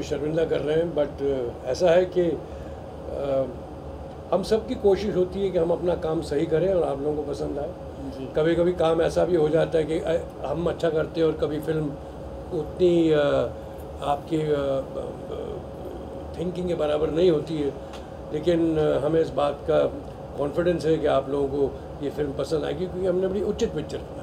शर्मिंदा कर रहे हैं, बट ऐसा है कि हम सब की कोशिश होती है कि हम अपना काम सही करें और आप लोगों को पसंद आए। कभी कभी काम ऐसा भी हो जाता है कि हम अच्छा करते हैं और कभी फिल्म उतनी आपकी थिंकिंग के बराबर नहीं होती है, लेकिन हमें इस बात का कॉन्फिडेंस है कि आप लोगों को ये फिल्म पसंद आएगी क्योंकि हमने बड़ी उचित पिक्चर बनाई।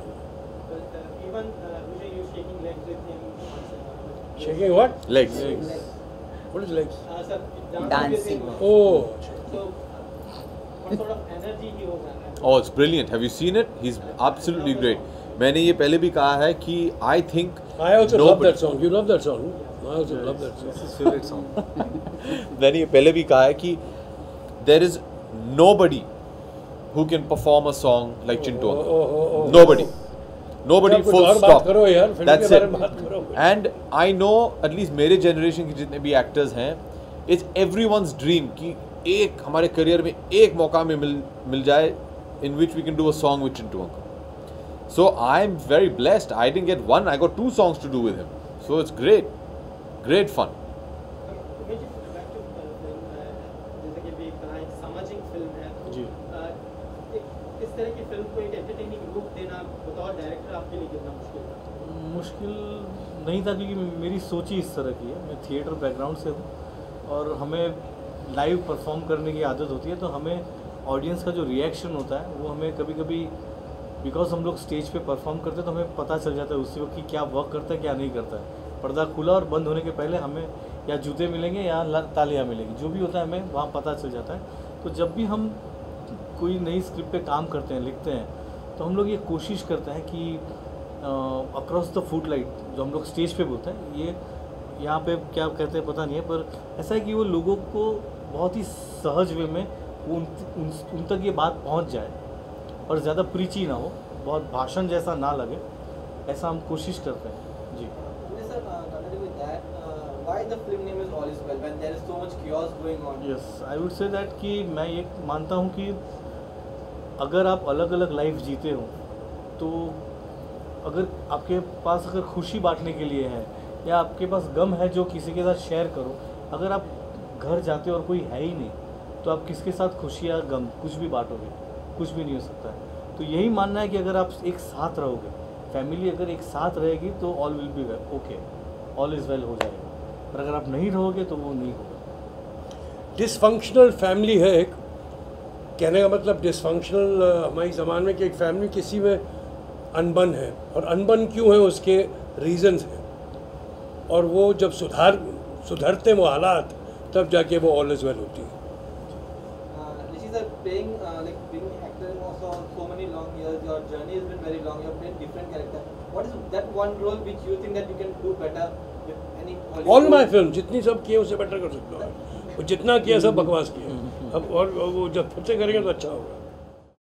Shaking what? Legs. What is legs? Dancing. Oh. So, what sort of energy he was having? Oh, it's brilliant. Have you seen it? He's absolutely great. मैंने ये पहले भी कहा है कि I think I also love that song. You love that song? I also love that song. It's his favorite song. मैंने ये पहले भी कहा है कि there is nobody who can perform a song like Chintu Uncle. Nobody. Nobody, full stop. That's it. And I know at least मेरे generation के जितने भी actors हैं, it's everyone's dream कि एक हमारे career में एक मौका में मिल जाए in which we can do a song with Chintu Uncle. So I'm very blessed. I didn't get one. I got 2 songs to do with him. So it's great, great fun. जैसे कि भी कहा एक सामाजिक फिल्म है जी, इस तरह की फिल्म को एक एंटरटेनिंग रूप देना बतौर डायरेक्टर आपके लिए कितना मुश्किल था? मुश्किल नहीं था क्योंकि मेरी सोच ही इस तरह की है। मैं थिएटर बैकग्राउंड से हूँ और हमें लाइव परफॉर्म करने की आदत होती है, तो हमें ऑडियंस का जो रिएक्शन होता है वो हमें कभी कभी बिकॉज हम लोग स्टेज पे परफॉर्म करते हैं तो हमें पता चल जाता है उसी वक्त कि क्या वर्क करता है क्या नहीं करता है। पर्दा खुला और बंद होने के पहले हमें या जूते मिलेंगे या तालियां मिलेंगी, जो भी होता है हमें वहाँ पता चल जाता है। तो जब भी हम कोई नई स्क्रिप्ट पे काम करते हैं, लिखते हैं, तो हम लोग ये कोशिश करते हैं कि अक्रॉस द फुट लाइट जो हम लोग स्टेज पे बोलते हैं, ये यहाँ पे क्या कहते हैं पता नहीं है, पर ऐसा है कि वो लोगों को बहुत ही सहज वे में उन तक ये बात पहुँच जाए और ज़्यादा प्रीची ना हो, बहुत भाषण जैसा ना लगे, ऐसा हम कोशिश करते हैं जी। Why the film name is All Is Well when there is so much chaos going on? Yes, I would say that कि मैं ये मानता हूँ कि अगर आप अलग अलग लाइफ जीते हो तो अगर आपके पास अगर खुशी बांटने के लिए है या आपके पास गम है जो किसी के साथ शेयर करो, अगर आप घर जाते हो और कोई है ही नहीं तो आप किसके साथ खुशी या गम कुछ भी बांटोगे, कुछ भी नहीं हो सकता है। तो यही मानना है कि अगर आप एक साथ रहोगे, फैमिली अगर एक साथ रहेगी तो all will be okay, all is well हो जाएगा, पर अगर आप नहीं रहोगे तो वो नहीं होगा। डिसफंक्शनल फैमिली है एक, कहने का मतलब डिसफंक्शनल हमारी ज़बान में कि एक फैमिली किसी में अनबन है, और अनबन क्यों है उसके रीजंस हैं, और वो जब सुधरते हैं वो हालात, तब जाके वो ऑल इज़ वेल होती है। Rishi sir, being actor also so many long years, your journey has been very long. You have played different characters. What is that one role which you think that you can do better with any? All my film जितनी सब किए उससे better कर सकते हो, जितना किया सब बकवास किया, अब और वो जब फिर से करेंगे तो अच्छा होगा।